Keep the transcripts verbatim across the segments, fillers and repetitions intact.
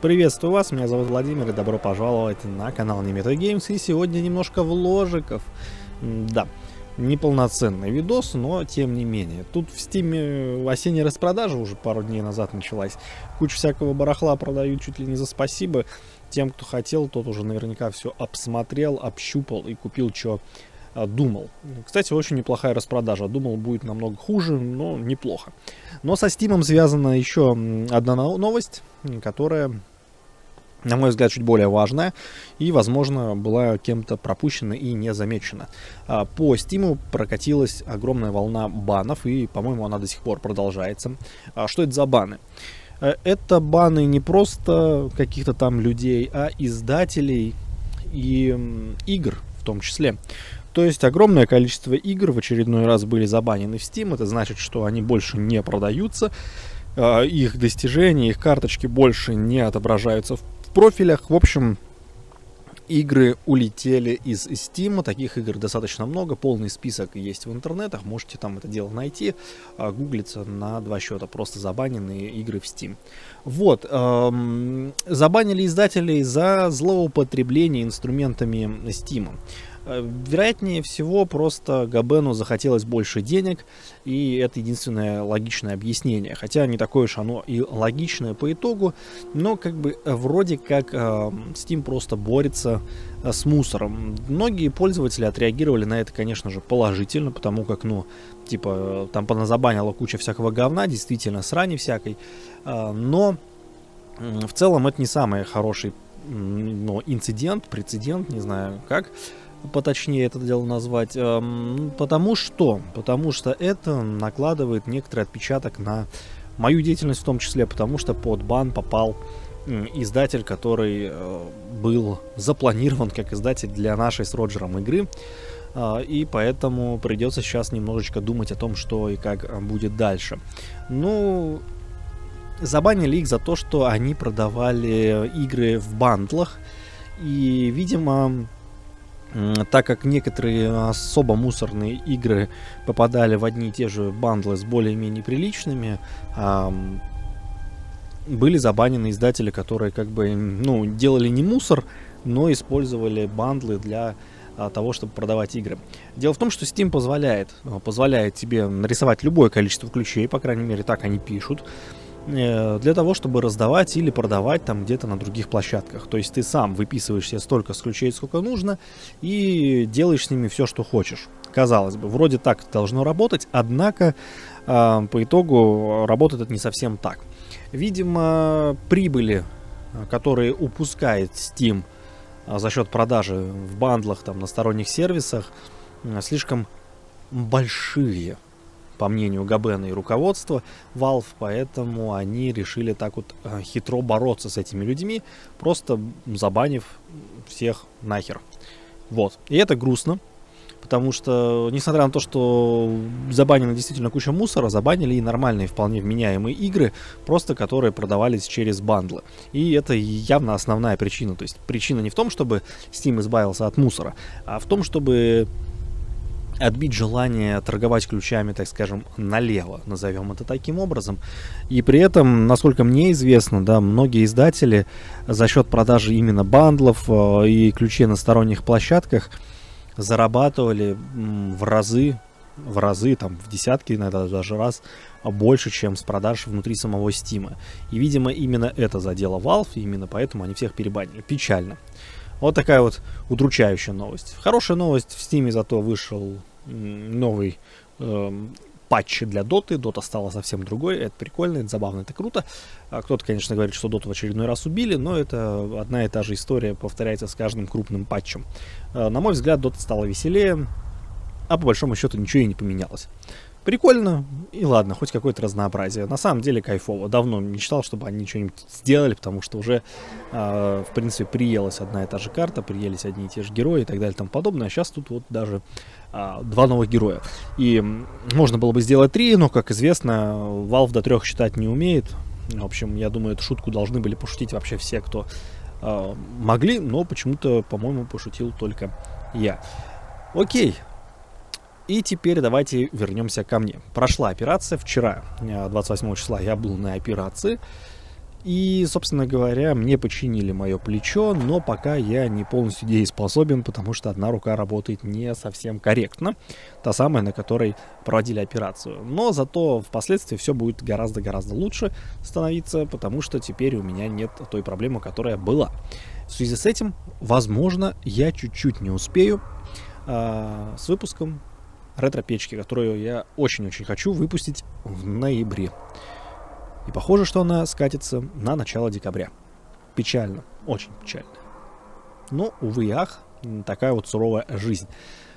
Приветствую вас, меня зовут Владимир и добро пожаловать на канал Немета Геймс. И сегодня немножко вложиков. Да, неполноценный видос, но тем не менее. Тут в Стиме осенняя распродажа уже пару дней назад началась. Кучу всякого барахла продают чуть ли не за спасибо. Тем, кто хотел, тот уже наверняка все обсмотрел, общупал и купил, что думал. Кстати, очень неплохая распродажа. Думал, будет намного хуже, но неплохо. Но со Стимом связана еще одна новость, которая, на мой взгляд, чуть более важная и, возможно, была кем-то пропущена и не замечена. По Стиму прокатилась огромная волна банов, и, по-моему, она до сих пор продолжается. Что это за баны? Это баны не просто каких-то там людей, а издателей и игр в том числе. То есть огромное количество игр в очередной раз были забанены в Steam. Это значит, что они больше не продаются. Их достижения, их карточки больше не отображаются в профилях. В общем, игры улетели из Steam. Таких игр достаточно много. Полный список есть в интернетах. Можете там это дело найти. Гуглится на два счета. Просто забаненные игры в Steam. Вот. Эм, забанили издателей за злоупотребление инструментами Steam. Вероятнее всего, просто Габену захотелось больше денег, и это единственное логичное объяснение. Хотя не такое уж оно и логичное по итогу, но как бы вроде как э, Steam просто борется э, с мусором. Многие пользователи отреагировали на это, конечно же, положительно, потому как, ну, типа, там поназабанила куча всякого говна, действительно, срани всякой, э, но э, в целом это не самый хороший э, ну, инцидент, прецедент, не знаю как поточнее это дело назвать, эм, потому что, потому что это накладывает некоторый отпечаток на мою деятельность в том числе, потому что под бан попал э, издатель, который э, был запланирован как издатель для нашей с Роджером игры, э, и поэтому придется сейчас немножечко думать о том, что и как будет дальше. Ну, забанили их за то, что они продавали игры в бандлах, и, видимо, так как некоторые особо мусорные игры попадали в одни и те же бандлы с более-менее приличными, эм, были забанены издатели, которые как бы, ну, делали не мусор, но использовали бандлы для э, того, чтобы продавать игры. Дело в том, что Steam позволяет, позволяет тебе нарисовать любое количество ключей, по крайней мере так они пишут, для того, чтобы раздавать или продавать там где-то на других площадках. То есть ты сам выписываешь себе столько ключей, сколько нужно, и делаешь с ними все, что хочешь. Казалось бы, вроде так должно работать, однако э, по итогу работает это не совсем так. Видимо, прибыли, которые упускает Steam за счет продажи в бандлах, там, на сторонних сервисах, слишком большие, по мнению Габена и руководства Valve, поэтому они решили так вот э, хитро бороться с этими людьми, просто забанив всех нахер. Вот. И это грустно, потому что, несмотря на то, что забанена действительно куча мусора, забанили и нормальные, вполне вменяемые игры, просто которые продавались через бандлы. И это явно основная причина. То есть причина не в том, чтобы Steam избавился от мусора, а в том, чтобы отбить желание торговать ключами, так скажем, налево, назовем это таким образом. И при этом, насколько мне известно, да, многие издатели за счет продажи именно бандлов э, и ключей на сторонних площадках зарабатывали м, в разы, в разы, там, в десятки, иногда даже раз больше, чем с продаж внутри самого Steam. И, видимо, именно это задело Valve, и именно поэтому они всех перебанили. Печально. Вот такая вот удручающая новость. Хорошая новость, в Steam зато вышел новый э, патч для Доты. Дота стала совсем другой. Это прикольно, это забавно, это круто. Кто-то, конечно, говорит, что Доту в очередной раз убили, но это одна и та же история повторяется с каждым крупным патчем. Э, на мой взгляд, Дота стала веселее, а по большому счету ничего и не поменялось. Прикольно, и ладно, хоть какое-то разнообразие. На самом деле кайфово. Давно мечтал, чтобы они что-нибудь сделали, потому что уже, э, в принципе, приелась одна и та же карта, приелись одни и те же герои и так далее и тому подобное. А сейчас тут вот даже э, два новых героя. И можно было бы сделать три, но, как известно, Valve до трех считать не умеет. В общем, я думаю, эту шутку должны были пошутить вообще все, кто э, могли, но почему-то, по-моему, пошутил только я. Окей. И теперь давайте вернемся ко мне. Прошла операция вчера, двадцать восьмого числа, я был на операции. И, собственно говоря, мне починили мое плечо, но пока я не полностью дееспособен, потому что одна рука работает не совсем корректно. Та самая, на которой проводили операцию. Но зато впоследствии все будет гораздо-гораздо лучше становиться, потому что теперь у меня нет той проблемы, которая была. В связи с этим, возможно, я чуть-чуть не успею э, с выпуском ретро-печки, которую я очень-очень хочу выпустить в ноябре. И похоже, что она скатится на начало декабря. Печально, очень печально. Но, увы и ах, такая вот суровая жизнь.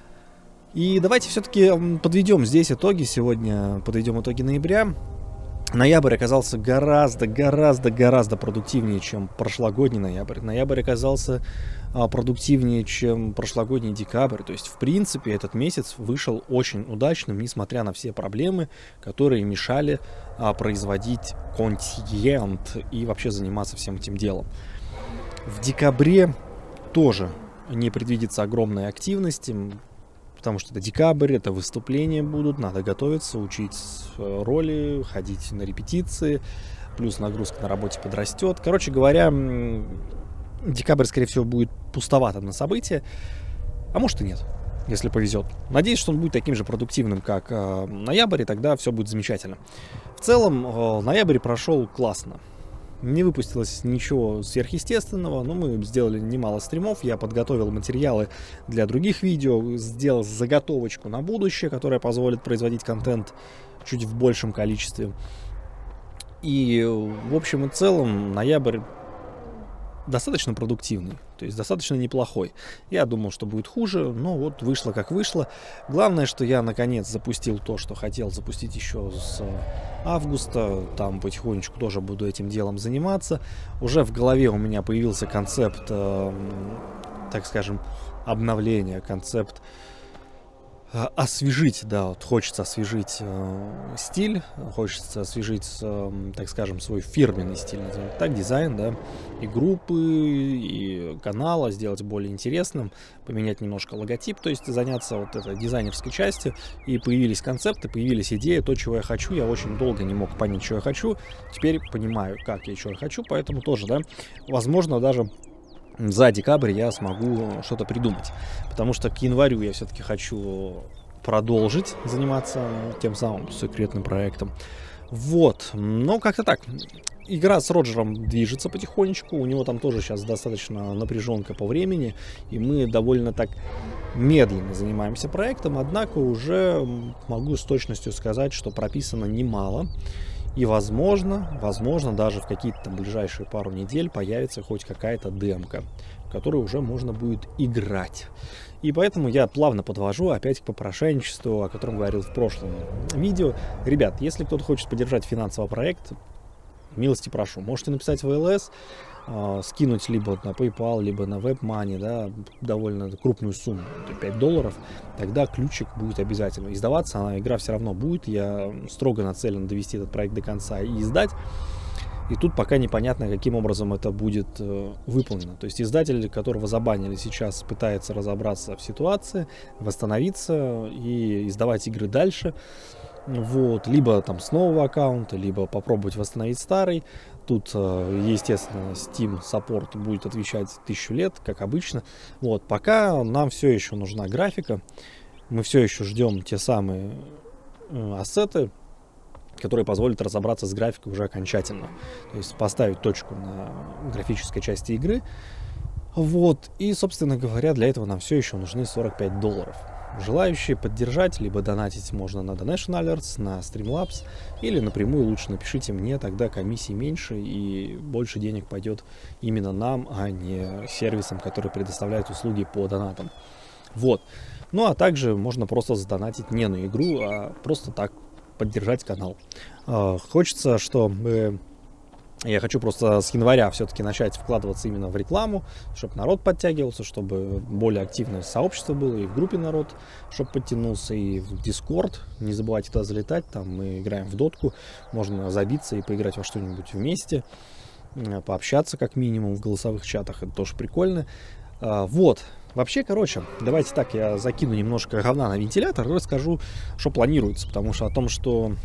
И давайте все-таки подведем здесь итоги. Сегодня подведем итоги ноября. Ноябрь оказался гораздо-гораздо-гораздо продуктивнее, чем прошлогодний ноябрь. Ноябрь оказался а, продуктивнее, чем прошлогодний декабрь. То есть, в принципе, этот месяц вышел очень удачным, несмотря на все проблемы, которые мешали а, производить контент и вообще заниматься всем этим делом. В декабре тоже не предвидится огромной активности, потому что это декабрь, это выступления будут, надо готовиться, учить роли, ходить на репетиции, плюс нагрузка на работе подрастет. Короче говоря, декабрь, скорее всего, будет пустоватым на события, а может и нет, если повезет. Надеюсь, что он будет таким же продуктивным, как э, ноябрь, и тогда все будет замечательно. В целом, э, ноябрь прошел классно. Не выпустилось ничего сверхъестественного, но мы сделали немало стримов, я подготовил материалы для других видео, сделал заготовочку на будущее, которая позволит производить контент чуть в большем количестве. И в общем и целом ноябрь достаточно продуктивный, то есть достаточно неплохой. Я думал, что будет хуже, но вот вышло как вышло. Главное, что я наконец запустил то, что хотел запустить еще с августа. Там потихонечку тоже буду этим делом заниматься. Уже в голове у меня появился концепт, э, так скажем, обновления, концепт освежить, да, вот хочется освежить э, стиль, хочется освежить, э, так скажем, свой фирменный стиль, назовем так, дизайн, да, и группы, и канала сделать более интересным, поменять немножко логотип, то есть заняться вот этой дизайнерской частью, и появились концепты, появились идеи, то, чего я хочу, я очень долго не мог понять, что я хочу, теперь понимаю, как я что я хочу, поэтому тоже, да, возможно, даже за декабрь я смогу что-то придумать, потому что к январю я все-таки хочу продолжить заниматься тем самым секретным проектом. Вот, но как-то так. Игра с Роджером движется потихонечку, у него там тоже сейчас достаточно напряженка по времени, и мы довольно так медленно занимаемся проектом, однако уже могу с точностью сказать, что прописано немало. И возможно, возможно, даже в какие-то там ближайшие пару недель появится хоть какая-то демка, в которую уже можно будет играть. И поэтому я плавно подвожу опять к попрошайничеству, о котором говорил в прошлом видео. Ребят, если кто-то хочет поддержать финансовый проект, милости прошу. Можете написать в ЛС, э, скинуть либо на PayPal, либо на WebMoney, да, довольно крупную сумму, пять долларов, тогда ключик будет обязательно. Издаваться она, игра все равно будет, я строго нацелен довести этот проект до конца и издать. И тут пока непонятно, каким образом это будет э, выполнено. То есть издатель, которого забанили сейчас, пытается разобраться в ситуации, восстановиться и издавать игры дальше. Вот, либо там с нового аккаунта, либо попробовать восстановить старый. Тут, естественно, Steam Support будет отвечать тысячу лет, как обычно. Вот, пока нам все еще нужна графика. Мы все еще ждем те самые ассеты, которые позволят разобраться с графикой уже окончательно. То есть поставить точку на графической части игры. Вот, и, собственно говоря, для этого нам все еще нужны сорок пять долларов. Желающие поддержать, либо донатить можно на Donation Alerts, на Streamlabs, или напрямую лучше напишите мне, тогда комиссии меньше и больше денег пойдет именно нам, а не сервисам, которые предоставляют услуги по донатам. Вот. Ну а также можно просто задонатить не на игру, а просто так поддержать канал. Хочется, чтобы... Я хочу просто с января все-таки начать вкладываться именно в рекламу, чтобы народ подтягивался, чтобы более активное сообщество было, и в группе народ, чтобы подтянулся, и в Discord. Не забывайте туда залетать, там мы играем в дотку, можно забиться и поиграть во что-нибудь вместе, пообщаться как минимум в голосовых чатах, это тоже прикольно. Вот. Вообще, короче, давайте так, я закину немножко говна на вентилятор и расскажу, что планируется, потому что о том, что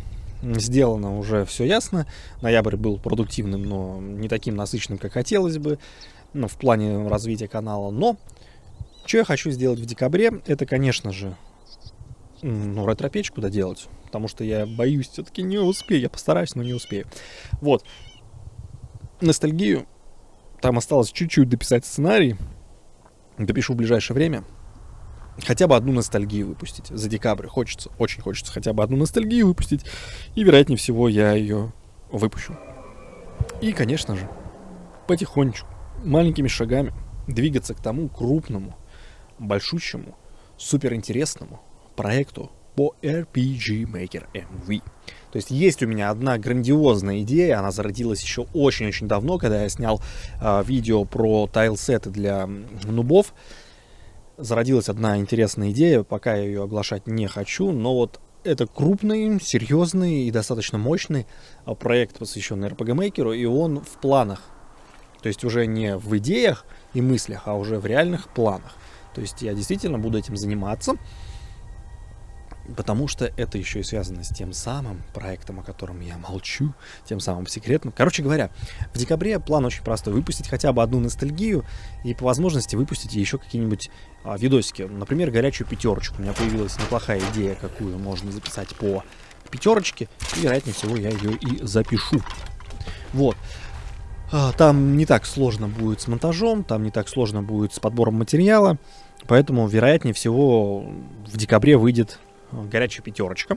сделано уже все ясно. Ноябрь был продуктивным, но не таким насыщенным, как хотелось бы, ну, в плане развития канала. Но что я хочу сделать в декабре, это, конечно же, ну, ретро-печку доделать, потому что я боюсь, все-таки не успею. Я постараюсь, но не успею. Вот. Ностальгию. Там осталось чуть-чуть дописать сценарий. Допишу в ближайшее время. Хотя бы одну ностальгию выпустить за декабрь. Хочется, очень хочется хотя бы одну ностальгию выпустить. И, вероятнее всего, я ее выпущу. И, конечно же, потихонечку, маленькими шагами двигаться к тому крупному, большущему, суперинтересному проекту по эр пи джи Maker эм ви. То есть есть у меня одна грандиозная идея, она зародилась еще очень-очень давно, когда я снял э, видео про тайлсеты для нубов. Зародилась одна интересная идея, пока я ее оглашать не хочу, но вот это крупный, серьезный и достаточно мощный проект, посвященный эр пи джи Maker, и он в планах. То есть уже не в идеях и мыслях, а уже в реальных планах. То есть я действительно буду этим заниматься, потому что это еще и связано с тем самым проектом, о котором я молчу, тем самым секретным. Короче говоря, в декабре план очень простой. Выпустить хотя бы одну ностальгию и по возможности выпустить еще какие-нибудь а, видосики. Например, горячую пятерочку. У меня появилась неплохая идея, какую можно записать по пятерочке. И, вероятнее всего, я ее и запишу. Вот. А, там не так сложно будет с монтажом, там не так сложно будет с подбором материала. Поэтому, вероятнее всего, в декабре выйдет горячая пятерочка.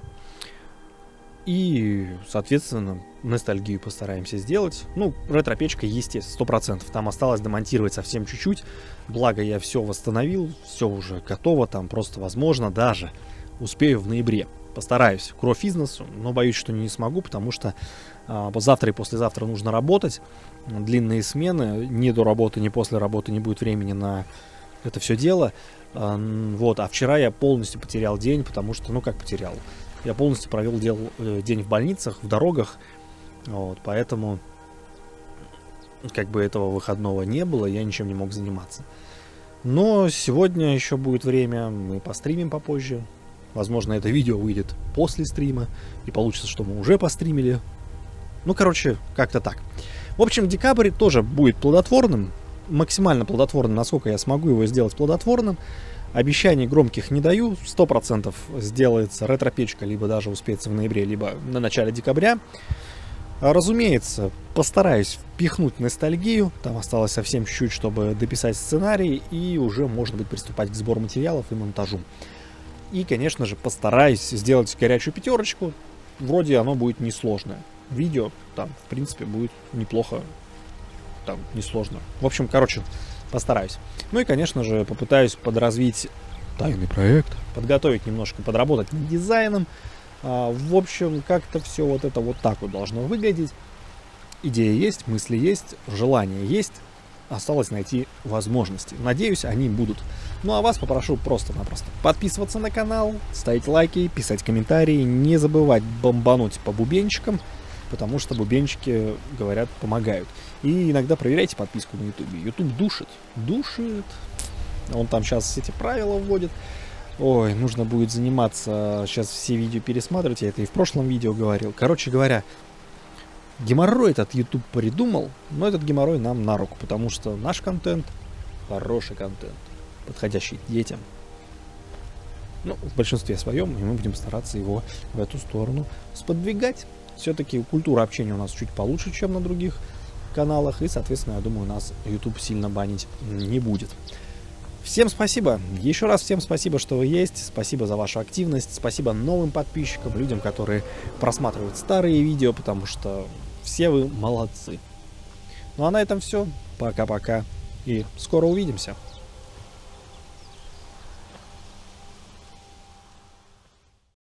И, соответственно, ностальгию постараемся сделать. Ну, ретро-печка, естественно, сто процентов. Там осталось демонтировать совсем чуть-чуть. Благо, я все восстановил, все уже готово. Там просто, возможно, даже успею в ноябре. Постараюсь к ро-физнесу, но боюсь, что не смогу, потому что а, завтра и послезавтра нужно работать. Длинные смены. Ни до работы, ни после работы не будет времени на это все дело. Вот, а вчера я полностью потерял день, потому что, ну как потерял, я полностью провел дел, э, день в больницах, в дорогах, вот, поэтому как бы этого выходного не было, я ничем не мог заниматься. Но сегодня еще будет время, мы постримим попозже, возможно, это видео выйдет после стрима, и получится, что мы уже постримили. Ну, короче, как-то так. В общем, декабрь тоже будет плодотворным. Максимально плодотворным, насколько я смогу его сделать плодотворным. Обещаний громких не даю. сто процентов сделается ретро-печка, либо даже успеется в ноябре, либо на начале декабря. Разумеется, постараюсь впихнуть ностальгию. Там осталось совсем чуть-чуть, чтобы дописать сценарий. И уже, может быть, приступать к сбору материалов и монтажу. И, конечно же, постараюсь сделать горячую пятерочку. Вроде оно будет несложное. Видео там, в принципе, будет неплохо. Там несложно. В общем, короче, постараюсь. Ну и, конечно же, попытаюсь подразвить тайный проект, подготовить немножко, подработать над дизайном. А, в общем, как-то все вот это вот так вот должно выглядеть. Идея есть, мысли есть, желание есть. Осталось найти возможности. Надеюсь, они будут. Ну а вас попрошу просто-напросто подписываться на канал, ставить лайки, писать комментарии, не забывать бомбануть по бубенчикам, потому что бубенчики, говорят, помогают. И иногда проверяйте подписку на ютубе. Ютуб душит. Душит. Он там сейчас эти правила вводит. Ой, нужно будет заниматься. Сейчас все видео пересматривать. Я это и в прошлом видео говорил. Короче говоря, геморрой этот ютуб придумал. Но этот геморрой нам на руку. Потому что наш контент хороший контент. Подходящий детям. Ну, в большинстве своем. И мы будем стараться его в эту сторону сподвигать. Все-таки культура общения у нас чуть получше, чем на других каналах. И, соответственно, я думаю, нас YouTube сильно банить не будет. Всем спасибо. Еще раз всем спасибо, что вы есть. Спасибо за вашу активность. Спасибо новым подписчикам, людям, которые просматривают старые видео, потому что все вы молодцы. Ну а на этом все. Пока-пока. И скоро увидимся.